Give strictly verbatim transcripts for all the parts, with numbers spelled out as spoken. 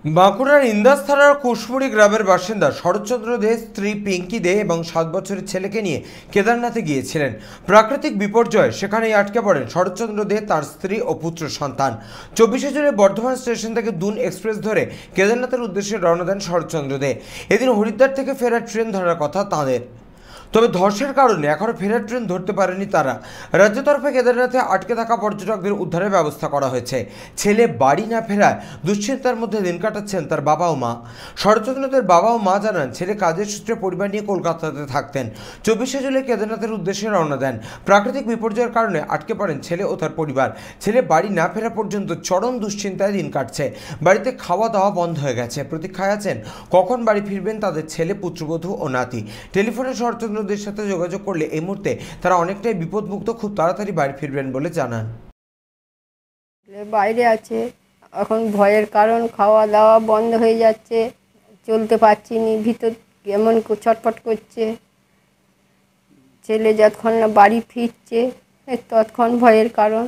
বাঁকুড়ার ইন্দাস থানার কুশমুড়ি গ্রামের বাসিন্দা শরৎচন্দ্র দে স্ত্রী পিঙ্কি দে এবং সাত বছরের ছেলেকে নিয়ে কেদারনাথে গিয়েছিলেন। প্রাকৃতিক বিপর্যয়ে সেখানেই আটকে পড়েন শরৎচন্দ্র দে, তার স্ত্রী ও পুত্র সন্তান। চব্বিশে জুলাই বর্ধমান স্টেশন থেকে দুন এক্সপ্রেস ধরে কেদারনাথের উদ্দেশ্যে রওনা দেন শরৎচন্দ্র দে। এদিন হরিদ্বার থেকে ফেরার ট্রেন ধরার কথা তাঁদের, তবে ধসের কারণে এখনও ফেরার ট্রেন ধরতে পারেনি তারা। রাজ্য তরফে কেদারনাথে আটকে থাকা পর্যটকদের উদ্ধারের ব্যবস্থা করা হয়েছে। ছেলে বাড়ি না ফেরায় দুশ্চিন্তার মধ্যে দিন কাটাচ্ছেন তার বাবা ও মা। শরৎচন্দ্রদের বাবা ও মা জানান, ছেলে কাজের সূত্রে পরিবার নিয়ে কলকাতাতে থাকতেন। চব্বিশে জুলাই কেদারনাথের উদ্দেশ্যে রওনা দেন। প্রাকৃতিক বিপর্যয়ের কারণে আটকে পড়েন ছেলে ও তার পরিবার। ছেলে বাড়ি না ফেরা পর্যন্ত চরম দুশ্চিন্তায় দিন কাটছে। বাড়িতে খাওয়া দাওয়া বন্ধ হয়ে গেছে। প্রতীক্ষায় আছেন কখন বাড়ি ফিরবেন তাদের ছেলে, পুত্রবধূ ও নাতি। টেলিফোনে শরৎচন্দ্র দের সাথে যোগাযোগ করলে এই মুহূর্তে তারা অনেকটাই বিপদমুক্ত, খুব তাড়াতাড়ি বাড়ি ফিরবেন বলে জানান। বাইরে আছে, এখন ভয়ের কারণ খাওয়া দাওয়া বন্ধ হয়ে যাচ্ছে, চলতে পারছি নি, ভিতর কেমন ছটফট করছে। ছেলে যতক্ষণ না বাড়ি ফিরছে ততক্ষণ ভয়ের কারণ।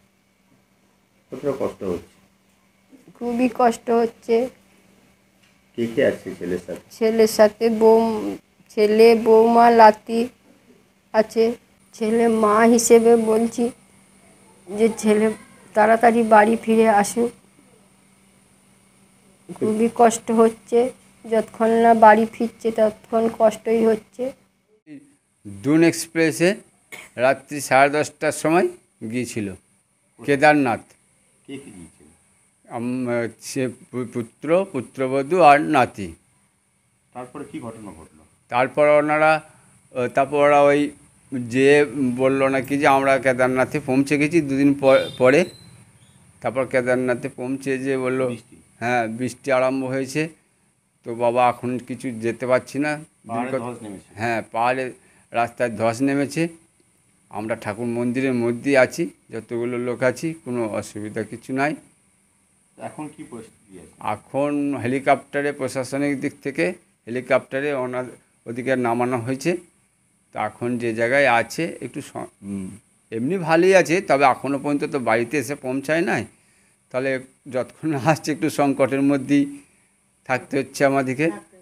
কষ্ট হচ্ছে, খুবই কষ্ট হচ্ছে। কে কে আছে ছেলের সাথে? ছেলের সাথে বউ, ছেলে, বৌমা, লাতি আছে। ছেলে মা হিসেবে বলছি যে ছেলে তাড়াতাড়ি বাড়ি ফিরে আসুক। খুবই কষ্ট হচ্ছে, যতক্ষণ না বাড়ি ফিরছে ততক্ষণ কষ্টই হচ্ছে। দুন এক্সপ্রেসে রাত্রি সাড়ে দশটার সময় গিয়েছিল কেদারনাথ। কে কে গিয়েছিল? সে পুত্র, পুত্রবধূ আর নাতি। তারপরে কি ঘটনা ঘটলো? তারপর ওনারা তারপর ওরা ওই যে বললো নাকি যে আমরা কেদারনাথে পৌঁছে গেছি দুদিন পরে। তারপর কেদারনাথে পৌঁছে যে বললো হ্যাঁ বৃষ্টি আরম্ভ হয়েছে, তো বাবা এখন কিছু যেতে পারছি না। হ্যাঁ, পাহাড়ে রাস্তায় ধস নেমেছে। আমরা ঠাকুর মন্দিরের মধ্যেই আছি, যতগুলো লোক আছি, কোনো অসুবিধা কিছু নাই। এখন কি পরিস্থিতি আছে? এখন হেলিকপ্টারে, প্রশাসনিক দিক থেকে হেলিকপ্টারে ওনার ওদিকে নামানো হয়েছে। তো এখন যে জায়গায় আছে একটু এমনি ভালোই আছে, তবে এখনও পর্যন্ত তো বাড়িতে এসে পৌঁছায় নাই। তাহলে যতক্ষণ আসছে একটু সংকটের মধ্যেই থাকতে হচ্ছে আমাদেরকে।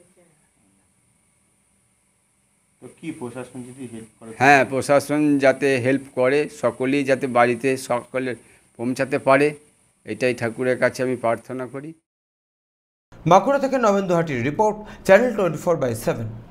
তো কি প্রশাসন যদি হেল্প করে? হ্যাঁ, প্রশাসন যাতে হেল্প করে, সকলেই যাতে বাড়িতে সকলে পৌঁছাতে পারে, এটাই ঠাকুরের কাছে আমি প্রার্থনা করি। বাঁকুড়া থেকে নবেন্দু হাটির রিপোর্ট, channel twenty four by seven.